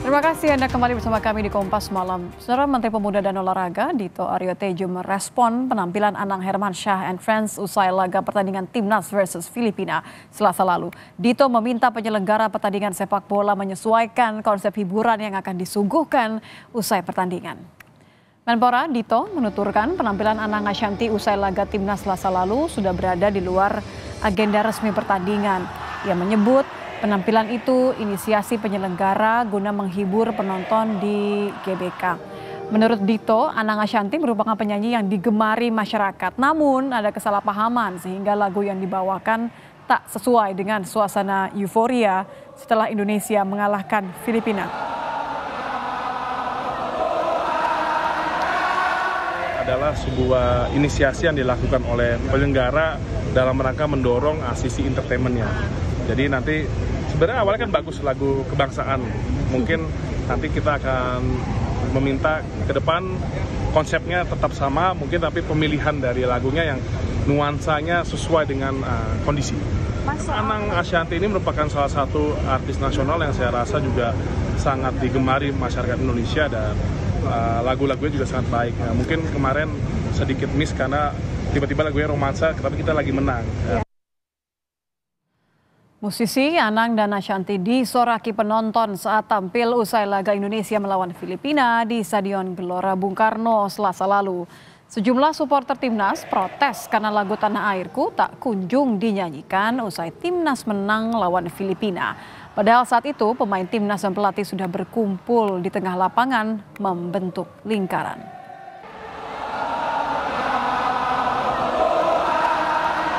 Terima kasih Anda kembali bersama kami di Kompas Malam. Saudara Menteri Pemuda dan Olahraga Dito Aryo Tejo merespon penampilan Anang Hermansyah and Friends usai laga pertandingan Timnas versus Filipina Selasa lalu. Dito meminta penyelenggara pertandingan sepak bola menyesuaikan konsep hiburan yang akan disuguhkan usai pertandingan. Menpora Dito menuturkan penampilan Anang Ashanty usai laga Timnas Selasa lalu sudah berada di luar agenda resmi pertandingan. Ia menyebut penampilan itu inisiasi penyelenggara guna menghibur penonton di GBK. Menurut Dito, Anang Ashanty merupakan penyanyi yang digemari masyarakat. Namun ada kesalahpahaman sehingga lagu yang dibawakan tak sesuai dengan suasana euforia setelah Indonesia mengalahkan Filipina. Adalah sebuah inisiasi yang dilakukan oleh penyelenggara dalam rangka mendorong sisi entertainment-nya. Jadi nanti sebenarnya awalnya kan bagus lagu kebangsaan. Mungkin nanti kita akan meminta ke depan konsepnya tetap sama, mungkin tapi pemilihan dari lagunya yang nuansanya sesuai dengan kondisi. Anang Ashanty ini merupakan salah satu artis nasional yang saya rasa juga sangat digemari masyarakat Indonesia dan lagu-lagunya juga sangat baik. Nah, mungkin kemarin sedikit miss karena tiba-tiba lagunya romansa, tapi kita lagi menang. Musisi Anang dan Ashanty disoraki penonton saat tampil usai laga Indonesia melawan Filipina di Stadion Gelora Bung Karno Selasa lalu. Sejumlah supporter Timnas protes karena lagu Tanah Airku tak kunjung dinyanyikan usai Timnas menang lawan Filipina. Padahal saat itu pemain Timnas dan pelatih sudah berkumpul di tengah lapangan membentuk lingkaran.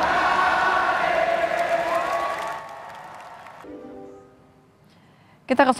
Kita ke